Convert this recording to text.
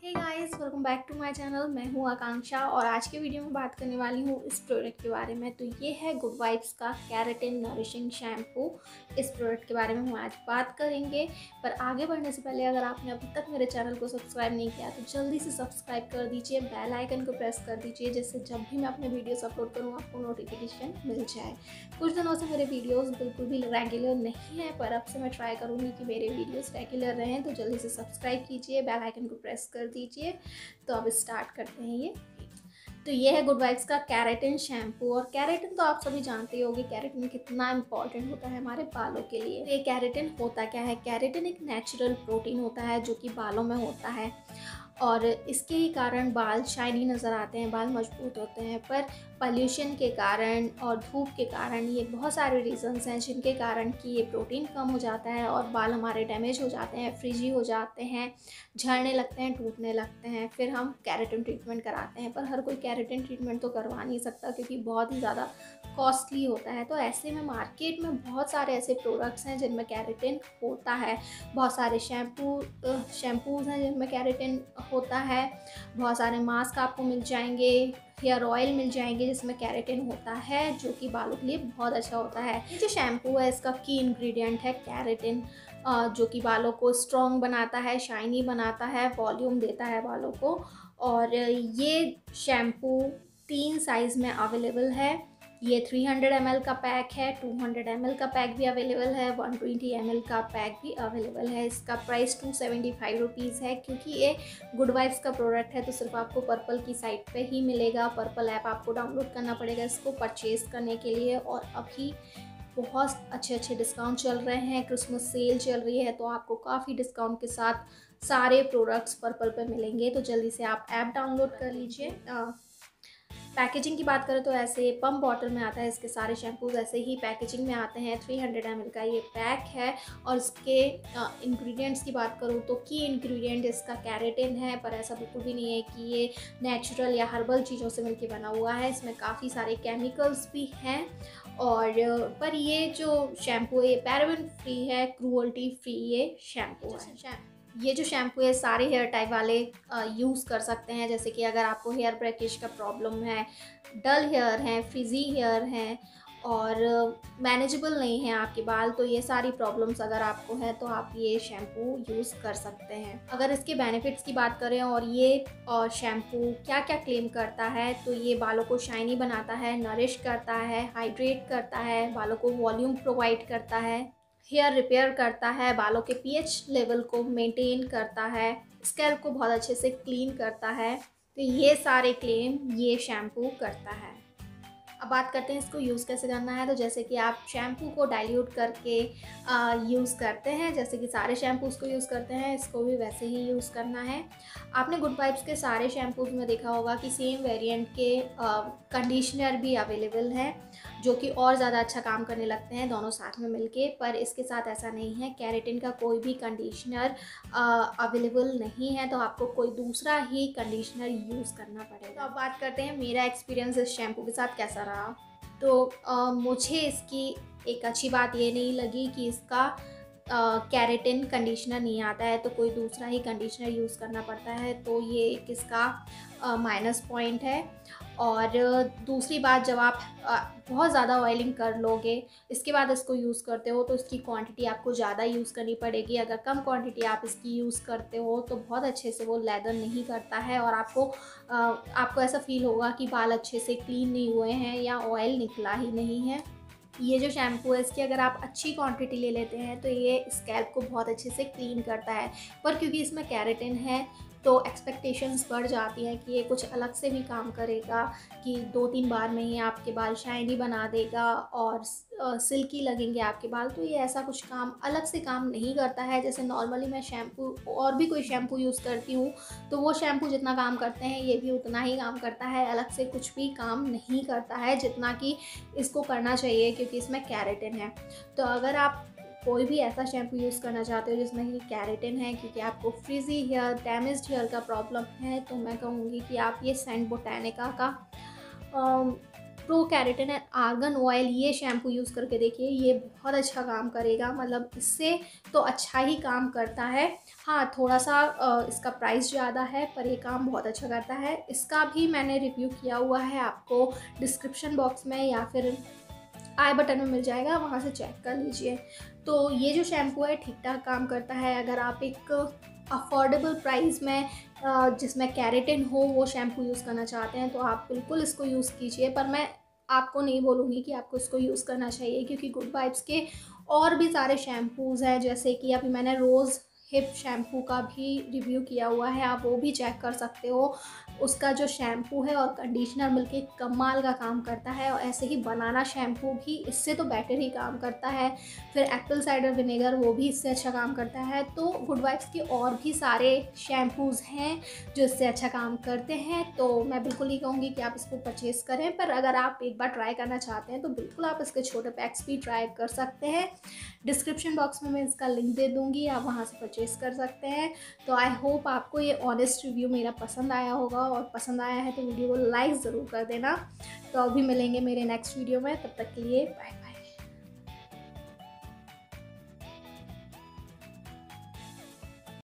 Hey guys, welcome back to my channel. मैं हूँ आकांक्षा और आज के वीडियो में बात करने वाली हूँ इस प्रोडक्ट के बारे में। तो ये है गुड वाइब्स का केराटिन नरिशिंग शैम्पू। इस प्रोडक्ट के बारे में हम आज बात करेंगे, पर आगे बढ़ने से पहले अगर आपने अभी तक मेरे चैनल को सब्सक्राइब नहीं किया तो जल्दी से सब्सक्राइब कर दीजिए, बेल आइकन को प्रेस कर दीजिए, जिससे जब भी मैं अपने वीडियोस अपलोड करूँ आपको नोटिफिकेशन मिल जाए। कुछ दिनों से मेरे वीडियोज़ बिल्कुल भी रेगुलर नहीं है, पर अब से मैं ट्राई करूँगी कि मेरे वीडियोज़ रेगुलर रहें। तो जल्दी से सब्सक्राइब कीजिए, बेल आइकन को प्रेस कर दीजिए। तो अब स्टार्ट करते हैं ये है गुड वाइब्स का केराटिन शैम्पू। और केराटिन तो आप सभी जानते ही होंगे, केराटिन कितना इंपॉर्टेंट होता है हमारे बालों के लिए। ये केराटिन होता क्या है? केराटिन एक नेचुरल प्रोटीन होता है जो कि बालों में होता है और इसके ही कारण बाल शाइनी नज़र आते हैं, बाल मजबूत होते हैं। पर पॉल्यूशन के कारण और धूप के कारण, ये बहुत सारे रीज़न्स हैं जिनके कारण कि ये प्रोटीन कम हो जाता है और बाल हमारे डैमेज हो जाते हैं, फ्रिजी हो जाते हैं, झड़ने लगते हैं, टूटने लगते हैं। फिर हम केराटिन ट्रीटमेंट कराते हैं, पर हर कोई केराटिन ट्रीटमेंट तो करवा नहीं सकता क्योंकि बहुत ही ज़्यादा कॉस्टली होता है। तो ऐसे में मार्केट में बहुत सारे ऐसे प्रोडक्ट्स हैं जिनमें केराटिन होता है। बहुत सारे शैम्पूज़ हैं जिनमें केराटिन होता है। बहुत सारे मास्क आपको मिल जाएंगे, हेयर ऑयल मिल जाएंगे जिसमें केराटिन होता है, जो कि बालों के लिए बहुत अच्छा होता है। ये जो शैम्पू है इसका की इंग्रेडिएंट है केराटिन, जो कि बालों को स्ट्रॉन्ग बनाता है, शाइनी बनाता है, वॉल्यूम देता है बालों को। और ये शैम्पू 3 साइज़ में अवेलेबल है। ये 300 ml का पैक है, 200 ml का पैक भी अवेलेबल है, 120 ml का पैक भी अवेलेबल है। इसका प्राइस 275 रुपीज़ है। क्योंकि ये गुड वाइब्स का प्रोडक्ट है तो सिर्फ आपको पर्पल की साइट पे ही मिलेगा। पर्पल ऐप आपको डाउनलोड करना पड़ेगा इसको परचेज़ करने के लिए। और अभी बहुत अच्छे अच्छे डिस्काउंट चल रहे हैं, क्रिसमस सेल चल रही है, तो आपको काफ़ी डिस्काउंट के साथ सारे प्रोडक्ट्स पर्पल पे मिलेंगे। तो जल्दी से आप ऐप डाउनलोड कर लीजिए। पैकेजिंग की बात करें तो ऐसे पम्प बॉटल में आता है, इसके सारे शैम्पूज़ ऐसे ही पैकेजिंग में आते हैं। 300 ml का ये पैक है। और इसके इंग्रेडिएंट्स की बात करूँ तो की इंग्रेडिएंट इसका केराटिन है, पर ऐसा बिल्कुल भी नहीं है कि ये नेचुरल या हर्बल चीज़ों से मिलकर बना हुआ है। इसमें काफ़ी सारे केमिकल्स भी हैं। और पर ये जो शैम्पू है ये पैराबेन फ्री है, क्रूअल्टी फ्री ये शैम्पू है। ये जो शैम्पू है सारे हेयर टाइप वाले यूज़ कर सकते हैं। जैसे कि अगर आपको हेयर ब्रेकेज का प्रॉब्लम है, डल हेयर हैं, फ्रिजी हेयर हैं और मैनेजेबल नहीं है आपके बाल, तो ये सारी प्रॉब्लम्स अगर आपको है तो आप ये शैम्पू यूज़ कर सकते हैं। अगर इसके बेनिफिट्स की बात करें और ये शैम्पू क्या क्या क्लेम करता है, तो ये बालों को शाइनी बनाता है, नरिश करता है, हाइड्रेट करता है, बालों को वॉल्यूम प्रोवाइड करता है, हेयर रिपेयर करता है, बालों के पीएच लेवल को मेंटेन करता है, स्कैल्प को बहुत अच्छे से क्लीन करता है। तो ये सारे क्लेम ये शैम्पू करता है। अब बात करते हैं इसको यूज़ कैसे करना है। तो जैसे कि आप शैम्पू को डाइल्यूट करके यूज़ करते हैं, जैसे कि सारे शैम्पूज़ को यूज़ करते हैं, इसको भी वैसे ही यूज़ करना है। आपने गुड वाइब्स के सारे शैम्पूज़ में देखा होगा कि सेम वेरिएंट के कंडीशनर भी अवेलेबल है, जो कि और ज़्यादा अच्छा काम करने लगते हैं दोनों साथ में मिलके। पर इसके साथ ऐसा नहीं है, केराटिन का कोई भी कंडीशनर अवेलेबल नहीं है, तो आपको कोई दूसरा ही कंडीशनर यूज़ करना पड़ेगा। तो अब बात करते हैं मेरा एक्सपीरियंस इस शैम्पू के साथ कैसा रहा। तो मुझे इसकी एक अच्छी बात ये नहीं लगी कि इसका केराटिन कंडीशनर नहीं आता है, तो कोई दूसरा ही कंडीशनर यूज़ करना पड़ता है, तो ये एक इसका माइनस पॉइंट है। और दूसरी बात, जब आप बहुत ज़्यादा ऑयलिंग कर लोगे इसके बाद इसको यूज़ करते हो तो इसकी क्वांटिटी आपको ज़्यादा यूज़ करनी पड़ेगी। अगर कम क्वांटिटी आप इसकी यूज़ करते हो तो बहुत अच्छे से वो लेदर नहीं करता है और आपको ऐसा फील होगा कि बाल अच्छे से क्लीन नहीं हुए हैं या ऑयल निकला ही नहीं है। ये जो शैम्पू है इसकी अगर आप अच्छी क्वांटिटी ले लेते हैं तो ये स्कैल्प को बहुत अच्छे से क्लीन करता है। पर क्योंकि इसमें केराटिन है तो एक्सपेक्टेशंस बढ़ जाती हैं कि ये कुछ अलग से भी काम करेगा, कि 2-3 बार में ही आपके बाल शाइनी बना देगा और सिल्की लगेंगे आपके बाल। तो ये ऐसा कुछ काम अलग से काम नहीं करता है। जैसे नॉर्मली मैं शैम्पू और भी कोई शैम्पू यूज़ करती हूँ तो वो शैम्पू जितना काम करते हैं ये भी उतना ही काम करता है, अलग से कुछ भी काम नहीं करता है जितना कि इसको करना चाहिए, क्योंकि इसमें केराटिन है। तो अगर आप कोई भी ऐसा शैम्पू यूज़ करना चाहते हो जिसमें कि केराटिन है, क्योंकि आपको फ्रिजी हेयर, डैमेज्ड हेयर का प्रॉब्लम है, तो मैं कहूँगी कि आप ये सेंट बोटानिका का pro keratin and argan oil ये शैम्पू यूज़ करके देखिए, ये बहुत अच्छा काम करेगा। मतलब इससे तो अच्छा ही काम करता है। हाँ, थोड़ा सा इसका प्राइस ज़्यादा है, पर ये काम बहुत अच्छा करता है। इसका भी मैंने रिव्यू किया हुआ है, आपको डिस्क्रिप्शन बॉक्स में या फिर आई बटन में मिल जाएगा, वहाँ से चेक कर लीजिए। तो ये जो शैम्पू है ठीक ठाक काम करता है। अगर आप एक अफोर्डेबल प्राइस में जिसमें केराटिन हो वो शैम्पू यूज़ करना चाहते हैं तो आप बिल्कुल इसको यूज़ कीजिए। पर मैं आपको नहीं बोलूँगी कि आपको इसको यूज़ करना चाहिए, क्योंकि गुड वाइब्स के और भी सारे शैम्पूज़ हैं, जैसे कि अभी मैंने रोज़ हिप शैम्पू का भी रिव्यू किया हुआ है, आप वो भी चेक कर सकते हो। उसका जो शैम्पू है और कंडीशनर मिलके कमाल का काम करता है। और ऐसे ही बनाना शैम्पू भी इससे तो बेटर ही काम करता है। फिर एप्पल साइडर विनेगर, वो भी इससे अच्छा काम करता है। तो गुड वाइब्स के और भी सारे शैम्पूज़ हैं जो इससे अच्छा काम करते हैं। तो मैं बिल्कुल नहीं कहूँगी कि आप इसको परचेज़ करें, पर अगर आप एक बार ट्राई करना चाहते हैं तो बिल्कुल आप इसके छोटे पैक्स भी ट्राई कर सकते हैं। डिस्क्रिप्शन बॉक्स में मैं इसका लिंक दे दूँगी, आप वहाँ से परचेज़ कर सकते हैं। तो आई होप आपको ये ऑनेस्ट रिव्यू मेरा पसंद आया होगा, और पसंद आया है तो वीडियो को लाइक ज़रूर कर देना। तो अभी मिलेंगे मेरे नेक्स्ट वीडियो में, तब तक के लिए बाय।